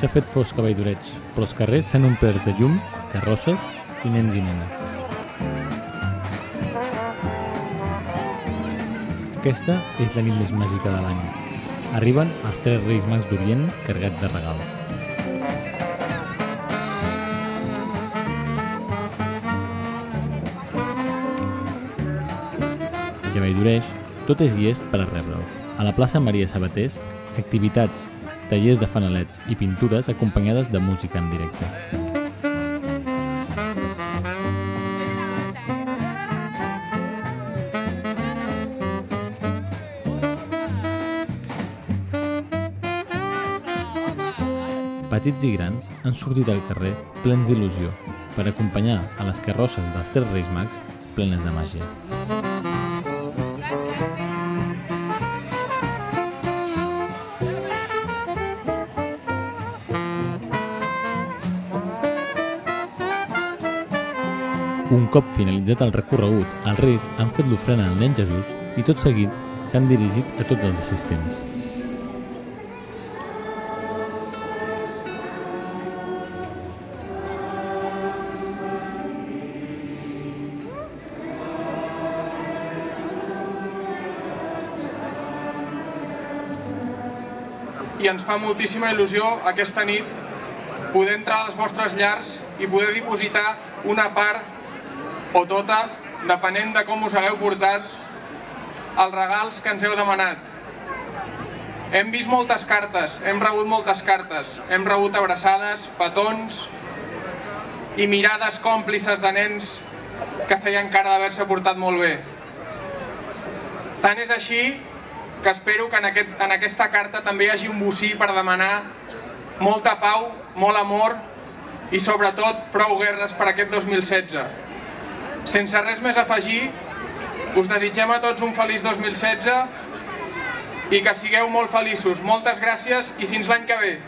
s'ha fet fosc a Valldoreig, però els carrers s'han omplert de llum, carrosses i nens i nenes. Aquesta és la nit més màgica de l'any. Arriben els 3 Reis Mags d'Orient carregats de regals. I a Valldoreig tot és llest per a rebre'ls. A la plaça Maria Sabatés, activitats, tallers de fanalets i pintures acompanyades de música en directe. Petits i grans han sortit al carrer plens d'il·lusió per acompanyar a les carrosses dels 3 Reis Mags plenes de màgia. Un cop finalitzat el recorregut, els Reis han fet l'ofrena al nen Jesús i tot seguit s'han dirigit a tots els assistents. I ens fa moltíssima il·lusió aquesta nit poder entrar a les vostres llars i poder dipositar una part o tota, depenent de com us hagueu portat, els regals que ens heu demanat. Hem vist moltes cartes, hem rebut moltes cartes, hem rebut abraçades, petons i mirades còmplices de nens que feien cara d'haver-se portat molt bé. Tant és així que espero que en aquesta carta també hi hagi un bocí per demanar molta pau, molt amor i sobretot prou guerres per aquest 2016. Sense res més a afegir, us desitgem a tots un feliç 2016 i que sigueu molt feliços. Moltes gràcies i fins l'any que ve.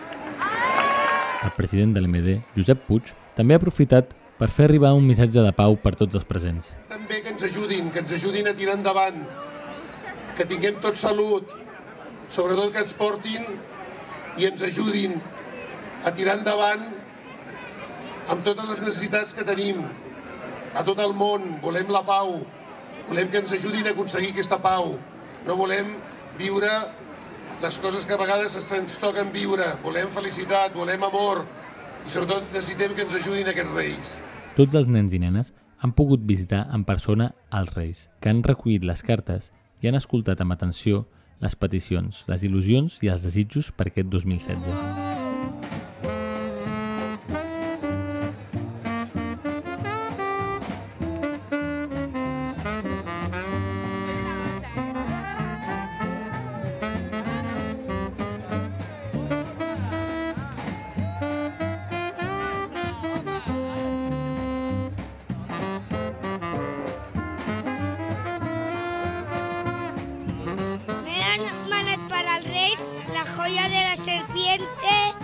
El president de l'MD, Josep Puig, també ha aprofitat per fer arribar un missatge de pau per tots els presents. També que ens ajudin a tirar endavant, que tinguem tot salut, sobretot que ens portin i ens ajudin a tirar endavant amb totes les necessitats que tenim a tot el món. Volem la pau, volem que ens ajudin a aconseguir aquesta pau, no volem viure les coses que a vegades ens toquen viure, volem felicitat, volem amor i sobretot necessitem que ens ajudin aquests Reis. Tots els nens i nenes han pogut visitar en persona els Reis, que han recollit les cartes i han escoltat amb atenció les peticions, les il·lusions i els desitjos per aquest 2016. Para el Reis, la joya de la serpiente,